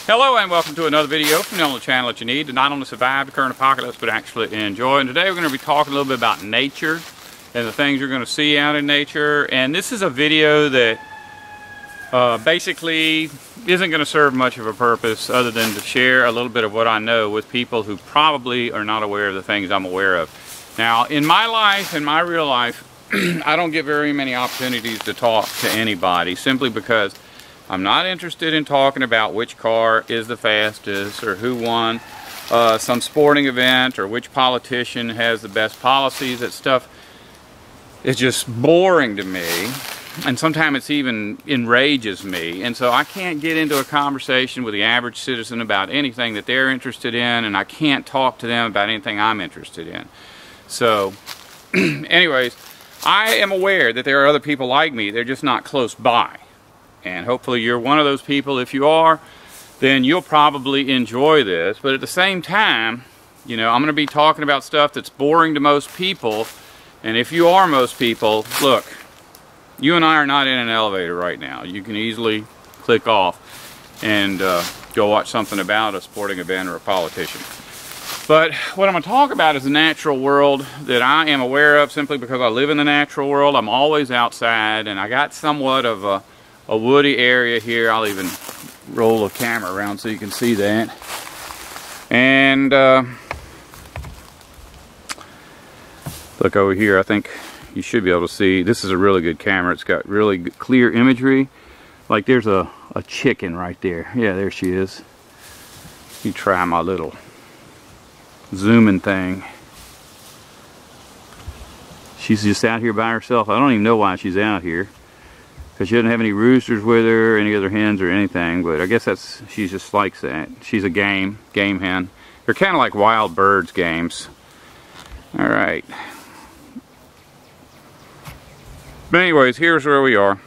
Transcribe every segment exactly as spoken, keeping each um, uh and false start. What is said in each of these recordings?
Hello and welcome to another video from the only channel that you need to not only survive the current apocalypse but actually enjoy. And today we're going to be talking a little bit about nature and the things you're going to see out in nature. And this is a video that uh, basically isn't going to serve much of a purpose other than to share a little bit of what I know with people who probably are not aware of the things I'm aware of. Now, in my life, in my real life, I don't get very many opportunities to talk to anybody simply because I'm not interested in talking about which car is the fastest or who won uh, some sporting event or which politician has the best policies. That stuff is just boring to me, and sometimes it's even enrages me, and so I can't get into a conversation with the average citizen about anything that they're interested in, and I can't talk to them about anything I'm interested in. So anyways, I am aware that there are other people like me. They're just not close by. And hopefully you're one of those people. If you are, then you'll probably enjoy this. But at the same time, you know, I'm going to be talking about stuff that's boring to most people. And if you are most people, look, you and I are not in an elevator right now. You can easily click off and uh, go watch something about a sporting event or a politician. But what I'm going to talk about is the natural world that I am aware of simply because I live in the natural world. I'm always outside, and I got somewhat of a a woody area here. I'll even roll the camera around so you can see that. And uh, look over here, I think you should be able to see. This is a really good camera. It's got really good, clear imagery. Like there's a, a chicken right there. Yeah, there she is. You try my little zooming thing. She's just out here by herself. I don't even know why she's out here, because she doesn't have any roosters with her, any other hens or anything, but I guess that's, she just likes that. She's a game, game hen. They're kind of like wild birds games. Alright. But anyways, here's where we are.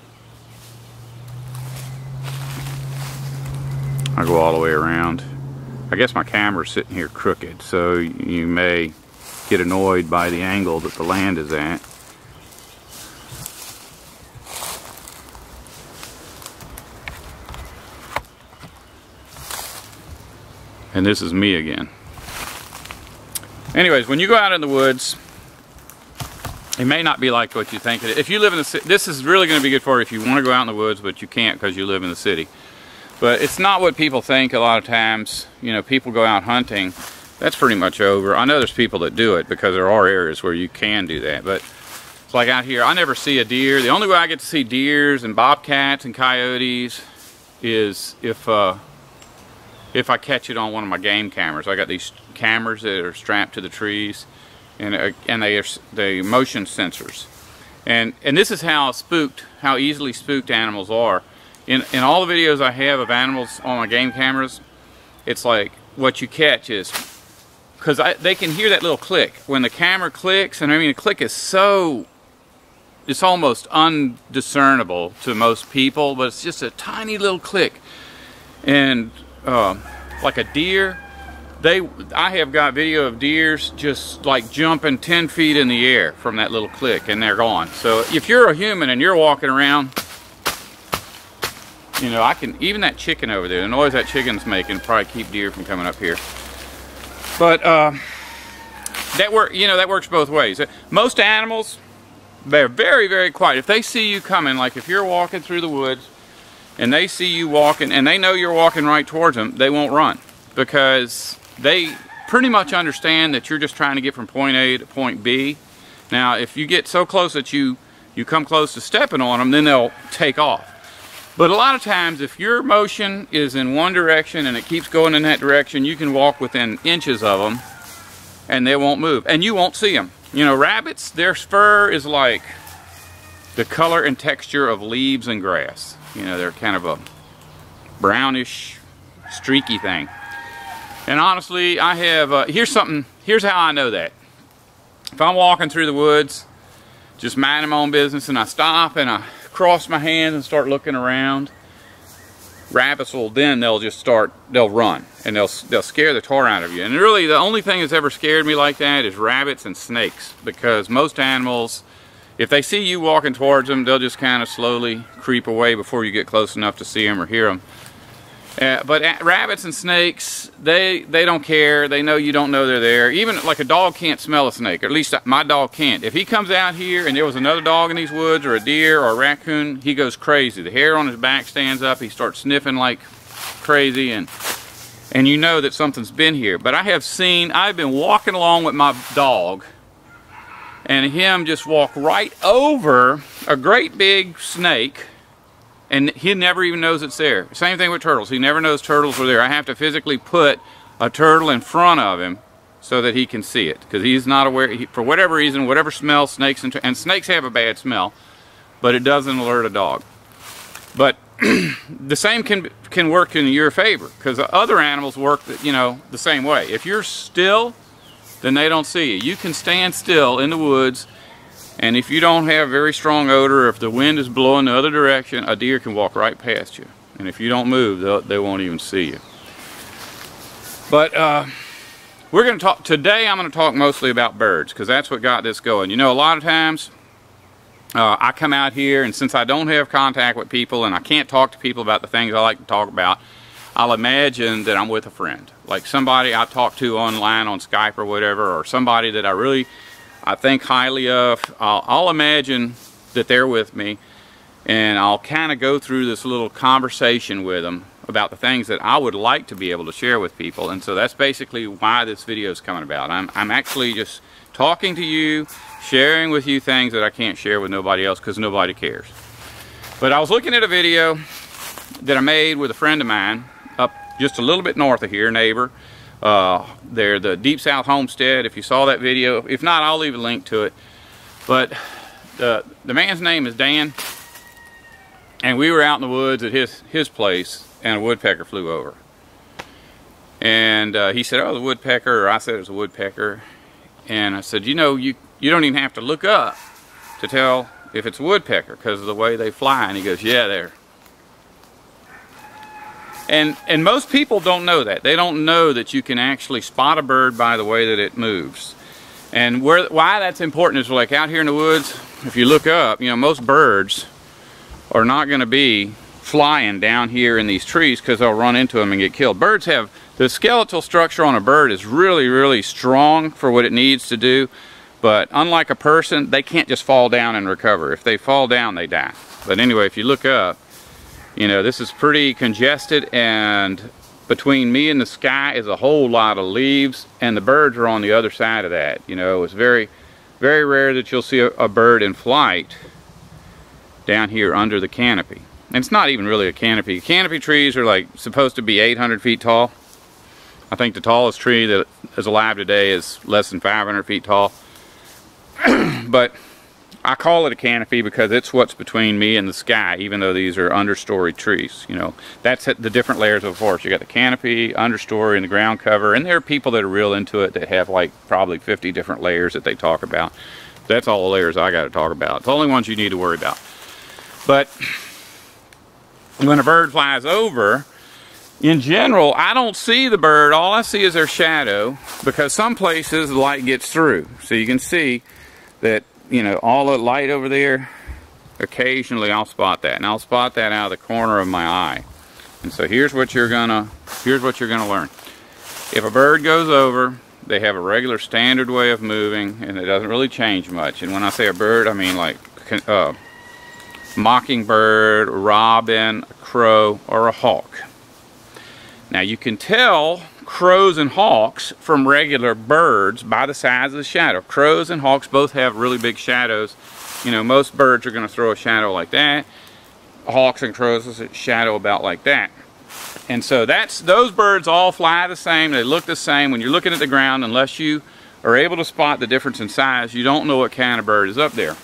I'll go all the way around. I guess my camera's sitting here crooked, so you may get annoyed by the angle that the land is at. And this is me again. Anyways, when you go out in the woods, it may not be like what you think it is. If you live in the city, this is really going to be good for you if you want to go out in the woods, but you can't because you live in the city. But it's not what people think a lot of times. You know, people go out hunting. That's pretty much over. I know there's people that do it because there are areas where you can do that. But it's like out here, I never see a deer. The only way I get to see deers and bobcats and coyotes is if... Uh, if I catch it on one of my game cameras. I got these cameras that are strapped to the trees, and uh, and they are the motion sensors. And and this is how spooked, how easily spooked animals are. In in all the videos I have of animals on my game cameras, it's like what you catch is, because they can hear that little click when the camera clicks, and I mean the click is so, it's almost undiscernible to most people, but it's just a tiny little click. And Uh, like a deer, they I have got video of deers just like jumping ten feet in the air from that little click, and they're gone. So if you're a human and you're walking around, you know, I can, even that chicken over there, the noise that chicken's making probably keep deer from coming up here. But uh, that work, you know, that works both ways. Most animals, they're very, very quiet. If they see you coming, like if you're walking through the woods and they see you walking, and they know you're walking right towards them, they won't run, because they pretty much understand that you're just trying to get from point A to point B. Now, if you get so close that you, you come close to stepping on them, then they'll take off. But a lot of times, if your motion is in one direction and it keeps going in that direction, you can walk within inches of them, and they won't move, and you won't see them. You know, rabbits, their fur is like the color and texture of leaves and grass. You know, they're kind of a brownish, streaky thing. And honestly, I have, uh, here's something, here's how I know that. If I'm walking through the woods, just minding my own business, and I stop and I cross my hands and start looking around, rabbits will, then they'll just start, they'll run, and they'll, they'll scare the tar out of you. And really, the only thing that's ever scared me like that is rabbits and snakes, because most animals, if they see you walking towards them, they'll just kind of slowly creep away before you get close enough to see them or hear them. Uh, but rabbits and snakes, they they don't care. They know you don't know they're there. Even like a dog can't smell a snake, or at least my dog can't. If he comes out here and there was another dog in these woods, or a deer or a raccoon, he goes crazy. The hair on his back stands up. He starts sniffing like crazy, and and you know that something's been here. But I have seen, I've been walking along with my dog, and him just walk right over a great big snake, and he never even knows it's there. Same thing with turtles. He never knows turtles are there. I have to physically put a turtle in front of him so that he can see it, because he's not aware. He, for whatever reason, whatever smell snakes and, and snakes have a bad smell, but it doesn't alert a dog. But the same can can work in your favor, because other animals work, you know, the same way. If you're still, then they don't see you. You can stand still in the woods, and if you don't have very strong odor, or if the wind is blowing the other direction, a deer can walk right past you. And if you don't move, they won't even see you. But uh, we're going to talk, today I'm going to talk mostly about birds, because that's what got this going. You know, a lot of times uh, I come out here, and since I don't have contact with people, and I can't talk to people about the things I like to talk about, I'll imagine that I'm with a friend. Like somebody I talk to online on Skype or whatever, or somebody that I really I think highly of. I'll, I'll imagine that they're with me, and I'll kind of go through this little conversation with them about the things that I would like to be able to share with people. And so that's basically why this video is coming about. I'm, I'm actually just talking to you, sharing with you things that I can't share with nobody else, because nobody cares. But I was looking at a video that I made with a friend of mine up just a little bit north of here, neighbor. Uh, they're the Deep South Homestead. If you saw that video, if not, I'll leave a link to it. But the the man's name is Dan, and we were out in the woods at his his place, and a woodpecker flew over. And uh, he said, "Oh, the woodpecker," or I said it was a woodpecker. And I said, "You know, you you don't even have to look up to tell if it's a woodpecker because of the way they fly." And he goes, "Yeah, they're." And, and most people don't know that. They don't know that you can actually spot a bird by the way that it moves. And where, why that's important is, like out here in the woods, if you look up, you know, most birds are not going to be flying down here in these trees, because they'll run into them and get killed. Birds have, the skeletal structure on a bird is really, really strong for what it needs to do. But unlike a person, they can't just fall down and recover. If they fall down, they die. But anyway, if you look up, you know, this is pretty congested, and between me and the sky is a whole lot of leaves, and the birds are on the other side of that. You know, it's very, very rare that you'll see a, a bird in flight down here under the canopy. And it's not even really a canopy. Canopy trees are like supposed to be eight hundred feet tall. I think the tallest tree that is alive today is less than five hundred feet tall. But I call it a canopy because it's what's between me and the sky, even though these are understory trees. You know, that's the different layers of a forest. You got the canopy, understory, and the ground cover. And there are people that are real into it that have like probably fifty different layers that they talk about. That's all the layers I got to talk about. It's the only ones you need to worry about. But when a bird flies over, in general, I don't see the bird. All I see is their shadow, because some places the light gets through. So you can see that, you know, all the light over there, occasionally I'll spot that, and I'll spot that out of the corner of my eye. And so here's what you're gonna here's what you're gonna learn. If a bird goes over, they have a regular standard way of moving, and it doesn't really change much. And when I say a bird, I mean like uh, mockingbird, robin, a crow, or a hawk. Now you can tell crows and hawks from regular birds by the size of the shadow. Crows and hawks both have really big shadows. You know, most birds are going to throw a shadow like that. Hawks and crows is a shadow about like that. And so that's, those birds all fly the same. They look the same. When you're looking at the ground, unless you are able to spot the difference in size, you don't know what kind of bird is up there.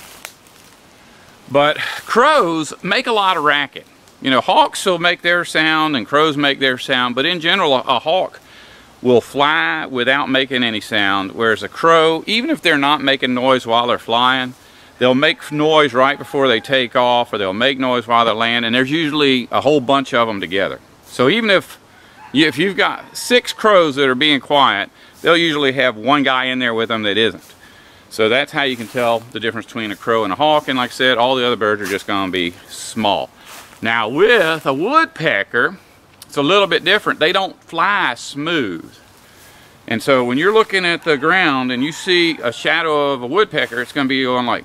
But crows make a lot of racket. You know, hawks will make their sound and crows make their sound, but in general, a, a hawk will fly without making any sound, whereas a crow, even if they're not making noise while they're flying, they'll make noise right before they take off, or they'll make noise while they're landing, and there's usually a whole bunch of them together. So even if, you, if you've got six crows that are being quiet, they'll usually have one guy in there with them that isn't. So that's how you can tell the difference between a crow and a hawk, and like I said, all the other birds are just going to be small. Now with a woodpecker, it's a little bit different. They don't fly smooth. And so when you're looking at the ground and you see a shadow of a woodpecker, it's going to be going like,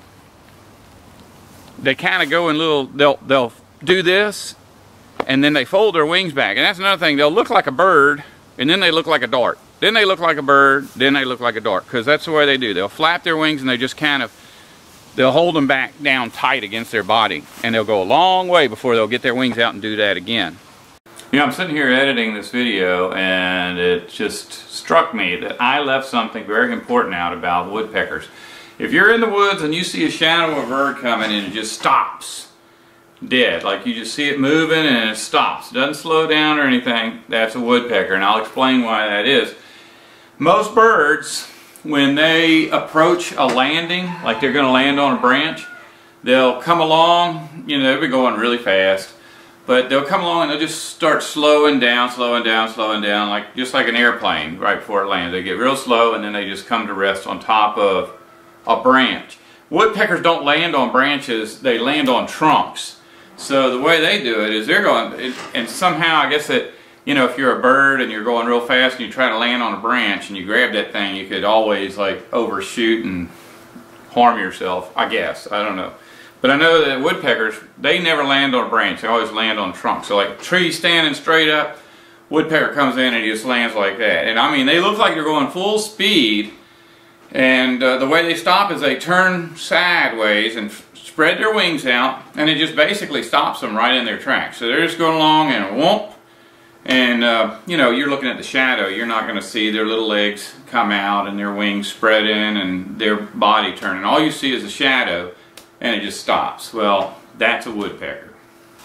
they kind of go in little, they'll, they'll do this, and then they fold their wings back. And that's another thing, they'll look like a bird, and then they look like a dart. Then they look like a bird, then they look like a dart, because that's the way they do. They'll flap their wings and they just kind of, they'll hold them back down tight against their body. And they'll go a long way before they'll get their wings out and do that again. You know, I'm sitting here editing this video, and it just struck me that I left something very important out about woodpeckers. If you're in the woods and you see a shadow of a bird coming and it just stops dead, like you just see it moving and it stops, doesn't slow down or anything, that's a woodpecker, and I'll explain why that is. Most birds, when they approach a landing, like they're going to land on a branch, they'll come along, you know, they'll be going really fast. But they'll come along and they'll just start slowing down, slowing down, slowing down, like just like an airplane right before it lands. They get real slow and then they just come to rest on top of a branch. Woodpeckers don't land on branches, they land on trunks. So the way they do it is they're going, and somehow I guess that, you know, if you're a bird and you're going real fast and you try to land on a branch and you grab that thing, you could always like overshoot and harm yourself, I guess. I don't know. But I know that woodpeckers, they never land on a branch. They always land on trunks. So like tree standing straight up, woodpecker comes in and he just lands like that. And I mean, they look like they're going full speed. And uh, the way they stop is they turn sideways and spread their wings out. And it just basically stops them right in their tracks. So they're just going along and whoop. And uh, you know, you're looking at the shadow. You're not going to see their little legs come out and their wings spread in and their body turning. All you see is a shadow. And it just stops. Well, that's a woodpecker.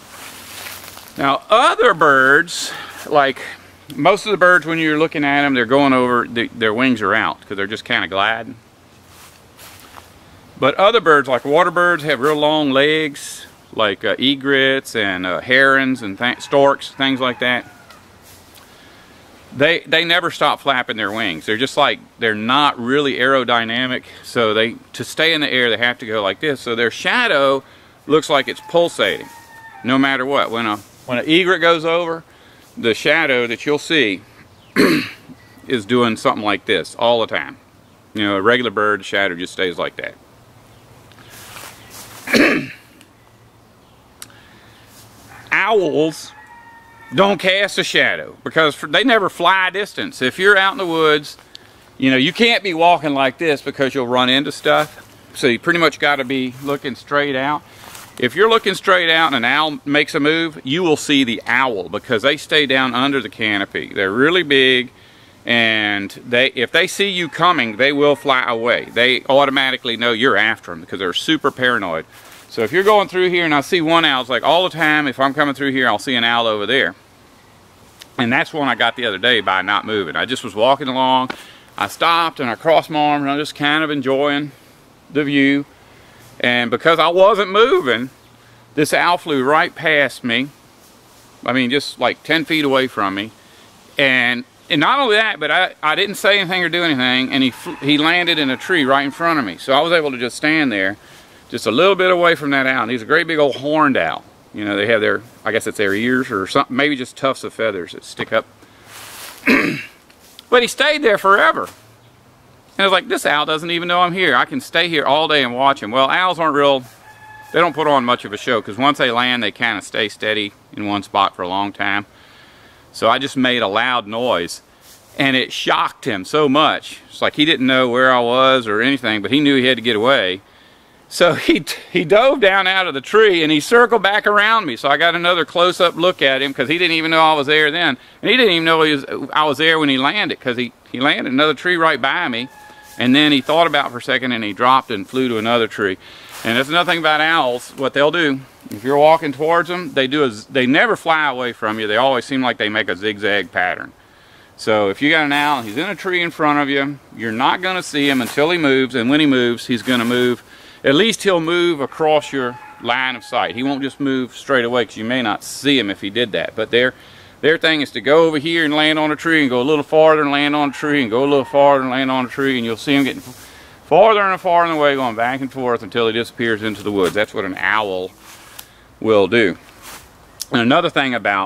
Now, other birds, like most of the birds, when you're looking at them, they're going over, the, their wings are out because they're just kind of gliding. But other birds, like water birds, have real long legs, like uh, egrets and uh, herons and th storks, things like that. They, they never stop flapping their wings. They're just like, they're not really aerodynamic, so they, to stay in the air, they have to go like this. So their shadow looks like it's pulsating, no matter what. When a, when an egret goes over, the shadow that you'll see is doing something like this all the time. You know, a regular bird, the shadow just stays like that. Owls don't cast a shadow because they never fly a distance. If you're out in the woods, you know, you can't be walking like this because you'll run into stuff. So you pretty much got to be looking straight out. If you're looking straight out and an owl makes a move, you will see the owl because they stay down under the canopy. They're really big, and they, if they see you coming, they will fly away. They automatically know you're after them because they're super paranoid. So if you're going through here and I see one owl, it's like all the time, if I'm coming through here, I'll see an owl over there. And that's one I got the other day by not moving. I just was walking along, I stopped and I crossed my arms and I was just kind of enjoying the view. And because I wasn't moving, this owl flew right past me. I mean, just like ten feet away from me. And, and not only that, but I, I didn't say anything or do anything, and he, he landed in a tree right in front of me. So I was able to just stand there just a little bit away from that owl. And he's a great big old horned owl. You know, they have their, I guess it's their ears or something, maybe just tufts of feathers that stick up. But he stayed there forever. And I was like, this owl doesn't even know I'm here. I can stay here all day and watch him. Well, owls aren't real, they don't put on much of a show because once they land, they kind of stay steady in one spot for a long time. So I just made a loud noise. And it shocked him so much. It's like he didn't know where I was or anything, but he knew he had to get away. So he, he dove down out of the tree and he circled back around me. So I got another close-up look at him because he didn't even know I was there then. And he didn't even know he was, I was there when he landed because he, he landed another tree right by me. And then he thought about it for a second and he dropped and flew to another tree. And that's another thing about owls, what they'll do. If you're walking towards them, they, do a, they never fly away from you. They always seem like they make a zigzag pattern. So if you got an owl, he's in a tree in front of you, you're not going to see him until he moves. And when he moves, he's going to move. At least he'll move across your line of sight. He won't just move straight away because you may not see him if he did that. But their, their thing is to go over here and land on a tree and go a little farther and land on a tree and go a little farther and land on a tree, and you'll see him getting farther and farther away, going back and forth until he disappears into the woods. That's what an owl will do. And another thing about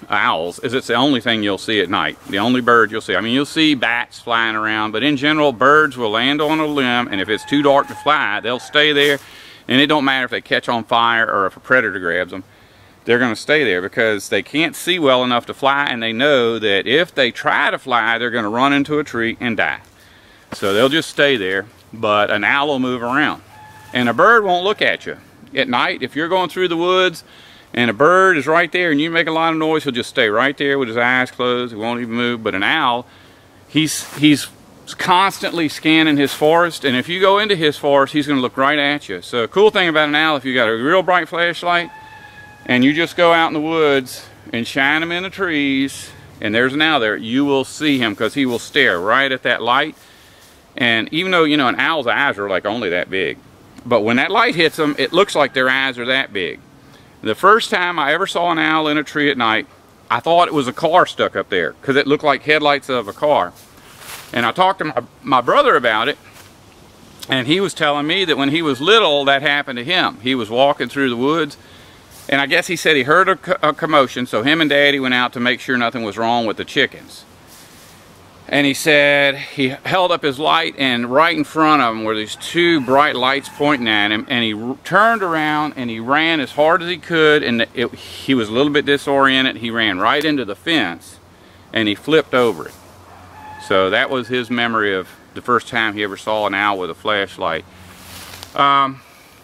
owls is it's the only thing you'll see at night. The only bird you'll see. I mean, you'll see bats flying around, but in general, birds will land on a limb, and if it's too dark to fly, they'll stay there, and it don't matter if they catch on fire or if a predator grabs them. They're going to stay there because they can't see well enough to fly, and they know that if they try to fly, they're going to run into a tree and die. So they'll just stay there, but an owl will move around. And a bird won't look at you. At night, if you're going through the woods and a bird is right there and you make a lot of noise, he'll just stay right there with his eyes closed. He won't even move. But an owl, he's, he's constantly scanning his forest, and if you go into his forest, he's going to look right at you. So a cool thing about an owl, if you got a real bright flashlight, and you just go out in the woods and shine them in the trees, and there's an owl there, you will see him because he will stare right at that light. And even though, you know, an owl's eyes are like only that big, but when that light hits them, it looks like their eyes are that big. The first time I ever saw an owl in a tree at night, I thought it was a car stuck up there because it looked like headlights of a car. And I talked to my, my brother about it, and he was telling me that when he was little, that happened to him. He was walking through the woods, and I guess he said he heard a, co a commotion, so him and Daddy went out to make sure nothing was wrong with the chickens. And he said he held up his light, and right in front of him were these two bright lights pointing at him, and he turned around and he ran as hard as he could, and it, he was a little bit disoriented. He ran right into the fence, and he flipped over it. So that was his memory of the first time he ever saw an owl with a flashlight. Um,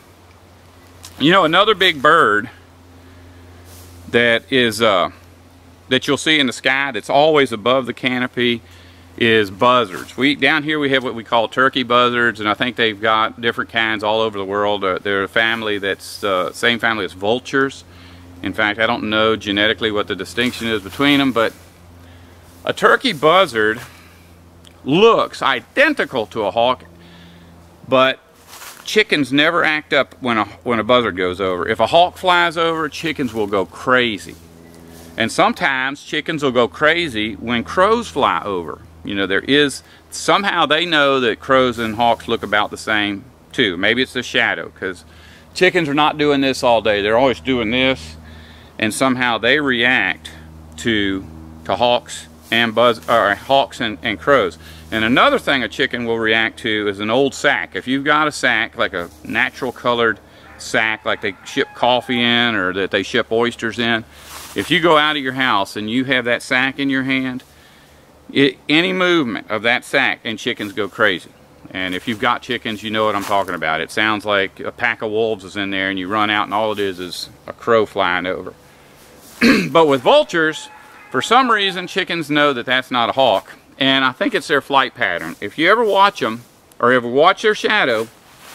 you know, another big bird that is uh, that you'll see in the sky that's always above the canopy is buzzards. We down here we have what we call turkey buzzards, and I think they've got different kinds all over the world. Uh, they're a family that's the uh, same family as vultures. In fact, I don't know genetically what the distinction is between them, but a turkey buzzard looks identical to a hawk, but chickens never act up when a, when a buzzard goes over. If a hawk flies over, chickens will go crazy. And sometimes chickens will go crazy when crows fly over. You know, there is, somehow they know that crows and hawks look about the same too. Maybe it's the shadow, because chickens are not doing this all day. They're always doing this, and somehow they react to, to hawks and buzz, or hawks and, and crows. And another thing a chicken will react to is an old sack. If you've got a sack, like a natural colored sack, like they ship coffee in or that they ship oysters in, if you go out of your house and you have that sack in your hand, it, any movement of that sack and chickens go crazy. And if you've got chickens, you know what I'm talking about. It sounds like a pack of wolves is in there, and you run out and all it is is a crow flying over. But with vultures, for some reason, chickens know that that's not a hawk. And I think it's their flight pattern. If you ever watch them, or ever watch their shadow,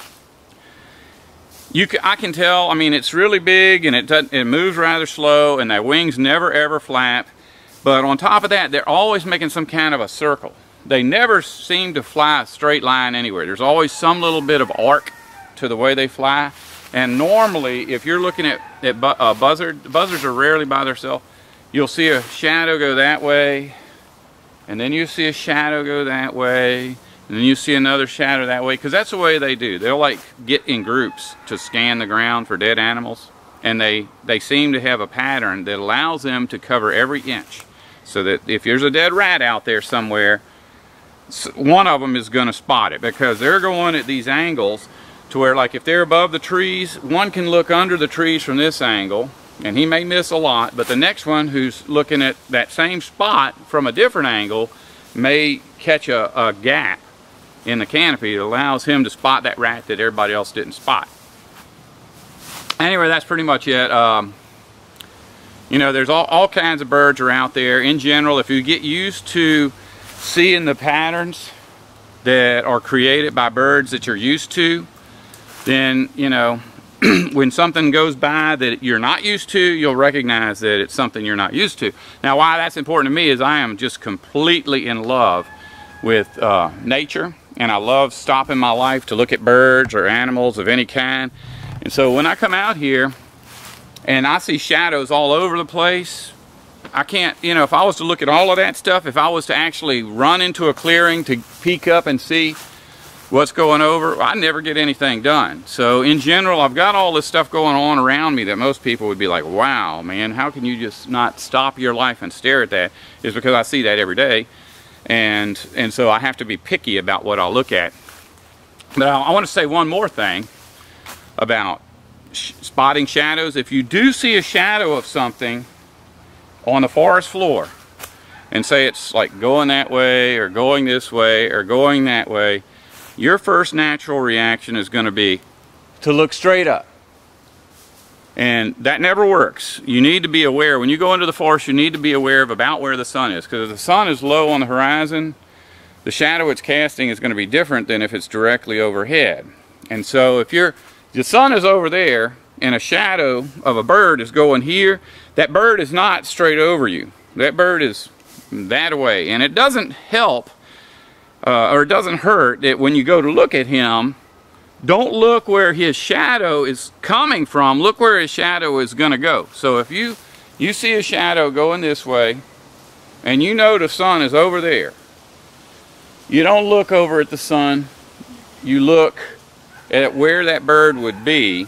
you can, I can tell, I mean, it's really big, and it, doesn't, it moves rather slow, and their wings never ever flap. But on top of that, they're always making some kind of a circle. They never seem to fly a straight line anywhere. There's always some little bit of arc to the way they fly. And normally, if you're looking at, at bu uh, buzzard, buzzards are rarely by themselves. You'll see a shadow go that way, and then you see a shadow go that way, and then you see another shadow that way, because that's the way they do. They'll like get in groups to scan the ground for dead animals, and they, they seem to have a pattern that allows them to cover every inch. So that if there's a dead rat out there somewhere, one of them is going to spot it, because they're going at these angles to where, like, if they're above the trees, one can look under the trees from this angle, and he may miss a lot, but the next one who's looking at that same spot from a different angle may catch a, a gap in the canopy that allows him to spot that rat that everybody else didn't spot. Anyway, that's pretty much it. Um, you know, there's all, all kinds of birds are out there. In general, if you get used to seeing the patterns that are created by birds that you're used to, then, you know, when something goes by that you're not used to, you'll recognize that it's something you're not used to. Now, why that's important to me is I am just completely in love with uh, nature, and I love stopping my life to look at birds or animals of any kind. And so when I come out here and I see shadows all over the place, I can't, you know, if I was to look at all of that stuff, if I was to actually run into a clearing to peek up and see what's going over, I never get anything done. So in general, I've got all this stuff going on around me that most people would be like, wow, man, how can you just not stop your life and stare at that? Is because I see that every day. And, and so I have to be picky about what I'll look at. But I, I want to say one more thing about sh spotting shadows. If you do see a shadow of something on the forest floor, and say it's like going that way or going this way or going that way, your first natural reaction is going to be to look straight up. And that never works. You need to be aware, when you go into the forest, you need to be aware of about where the sun is, because if the sun is low on the horizon, the shadow it's casting is going to be different than if it's directly overhead. And so if you're, the sun is over there and a shadow of a bird is going here, that bird is not straight over you. That bird is that way. And it doesn't help uh, or it doesn't hurt that when you go to look at him, don't look where his shadow is coming from, look where his shadow is going to go. So if you you see a shadow going this way and you know the sun is over there, you don't look over at the sun, you look at where that bird would be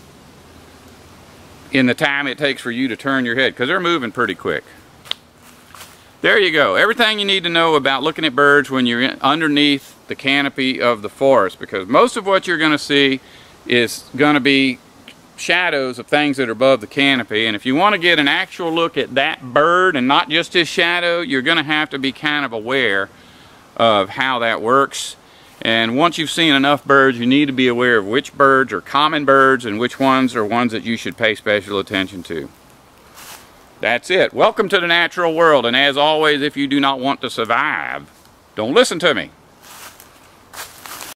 in the time it takes for you to turn your head, because they're moving pretty quick. There you go. Everything you need to know about looking at birds when you're in, underneath the canopy of the forest, because most of what you're going to see is going to be shadows of things that are above the canopy. And if you want to get an actual look at that bird and not just his shadow, you're going to have to be kind of aware of how that works. And once you've seen enough birds, you need to be aware of which birds are common birds and which ones are ones that you should pay special attention to. That's it. Welcome to the natural world, and as always, if you do not want to survive, don't listen to me.